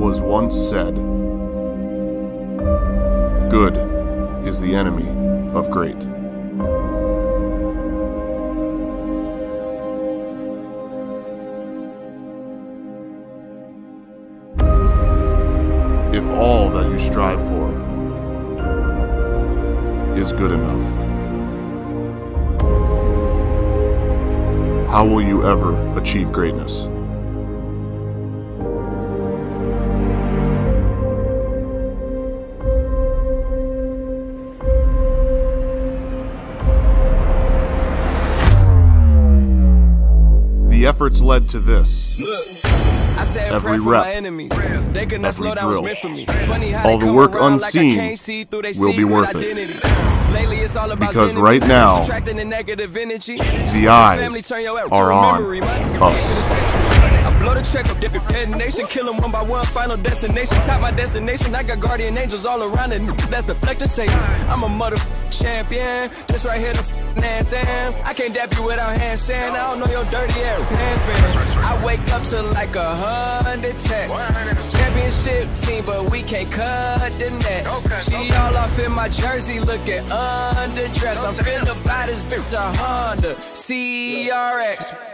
was once said, good is the enemy of great. If all that you strive for is good enough, how will you ever achieve greatness? The efforts led to this. Every rep, every drill, all the work unseen will be worth it. Because right now, the eyes are on us. Blow the check up, detonation, kill them one by one, final destination. Top my destination, I got guardian angels all around it. That's deflecting Satan. I'm a motherfucking champion. This right here, the anthem. I can't dap you without hands saying, I don't know your dirty ass hands. I wake up to like 100 texts. Championship team, but we can't cut the net. She all off in my jersey, looking underdressed. I'm finna buy this bitch a Honda CRX.